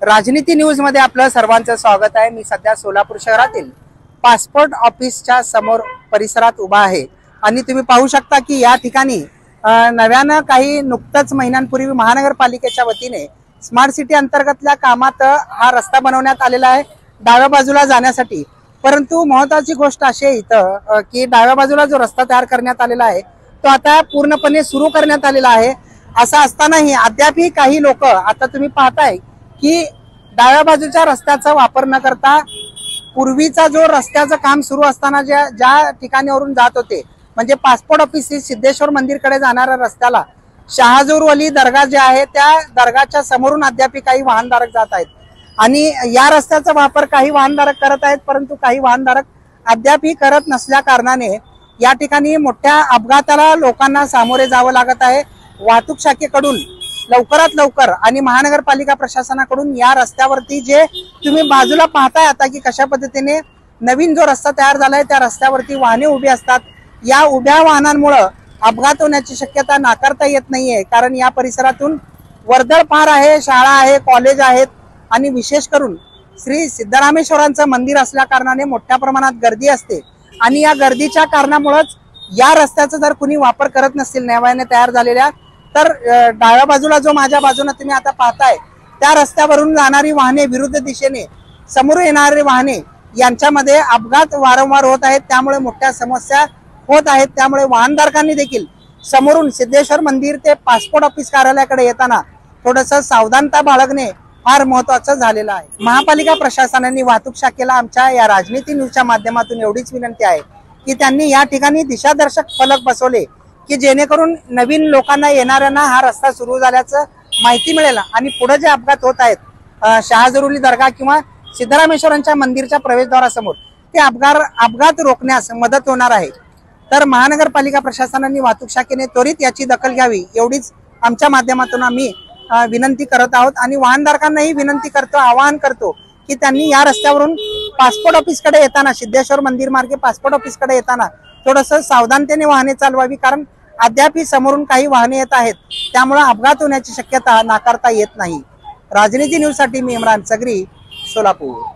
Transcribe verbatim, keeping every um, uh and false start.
राजनीती न्यूज मध्ये आपलं सर्वांचं स्वागत आहे। मी सध्या सोलापूर शहरातील पासपोर्ट ऑफिसच्या समोर परिसरात उभा आहे आणि तुम्ही पाहू शकता की या ठिकाणी नव्यानं काही नुकतंच महिन्यांपूर्वी महानगरपालिकेच्या वतीने स्मार्ट सिटी अंतर्गतल्या कामात हा रस्ता बनवण्यात आलेला आहे डाव्या बाजूला जाण्यासाठी। परंतु महत्त्वाची गोष्ट अशी आहे इथं की डाव्या बाजूला जो रस्ता तयार करण्यात आलेला आहे तो आता पूर्णपणे सुरू करण्यात आलेला आहे। असं असतानाही अद्यापही काही लोक आता तुम्ही पाहताय की डाव्या बाजूच्या रस्त्याचा वापर न करता पूर्वीचा जो रस्त्याचं काम सुरू असताना ज्या ज्या ठिकाणावरून जात होते म्हणजे पासपोर्ट ऑफिस सिद्धेश्वर मंदिरकडे जाणाऱ्या रस्त्याला शहाजूर वली दर्गा जे आहे त्या दर्गाच्या समोरून अद्याप काही वाहनधारक जात आहेत आणि या रस्त्याचा वापर काही वाहनधारक करत आहेत, परंतु काही वाहनधारक अद्यापही करत नसल्या कारणाने या ठिकाणी मोठ्या अपघाताला लोकांना सामोरे जावं लागत आहे। वाहतूक शाखेकडून लवकरात लवकर आणि महानगरपालिका प्रशासनाकडून या रस्त्यावरती जे तुम्ही बाजूला पाहताय आता की कशा पद्धतीने नवीन जो रस्ता तयार झालाय त्या रस्त्यावरती वाहने उभी असतात, या उभ्या वाहनांमुळे अपघात होण्याची शक्यता नाकारता येत नाहीये। कारण या परिसरातून वर्दळ फार आहे, शाळा आहे, कॉलेज आहेत आणि विशेष करून श्री सिद्धरामेश्वरांचं मंदिर असल्या कारणाने मोठ्या प्रमाणात गर्दी असते आणि या गर्दीच्या कारणामुळेच या रस्त्याचा जर कुणी वापर करत नसतील नव्याने तयार झालेल्या तर डाव्या बाजूला जो माझ्या बाजूने तुम्ही आता पाहताय त्या रस्त्यावरून जाणारी वाहने विरुद्ध दिशेने समोर येणारी वाहने यांच्यामध्ये अपघात वारंवार होत आहेत, त्यामुळे मोठ्या समस्या होत आहेत। त्यामुळे वाहनधारकांनी देखील समोरून सिद्धेश्वर मंदिर ते पासपोर्ट ऑफिस कार्यालयाकडे येताना थोडंसं सावधानता बाळगणे फार महत्त्वाचं झालेलं आहे। महापालिका प्रशासनाने वाहतूक शाखेला आमच्या या राजनीती न्यूजच्या माध्यमातून एवढीच विनंती आहे की त्यांनी या ठिकाणी दिशादर्शक फलक बसवले की जेणेकरून नवीन लोकांना येणाऱ्यांना हा रस्ता सुरू झाल्याचं माहिती मिळेल आणि पुढे जे अपघात होत आहेत शहाजरुली दर्गा किंवा सिद्धरामेश्वरांच्या मंदिरच्या प्रवेशद्वारासमोर ते अपघात अपघात रोखण्यास मदत होणार आहे। तर महानगरपालिका प्रशासनाने वाहतूक शाखेने त्वरित याची दखल घ्यावी एवढीच आमच्या माध्यमातून आम्ही विनंती करत आहोत आणि वाहनधारकांनाही विनंती करतो आवाहन करतो की त्यांनी या रस्त्यावरून पासपोर्ट ऑफिसकडे येताना सिद्धेश्वर मंदिर मार्गे पासपोर्ट ऑफिसकडे येताना थोडंसं सावधानतेने वाहने चालवावी, कारण अद्यापही समोरून काही वाहने येत आहेत त्यामुळे अपघात होण्याची शक्यता नाकारता येत नाही। राजनीती न्यूज साठी मी इम्रान सगरी, सोलापूर।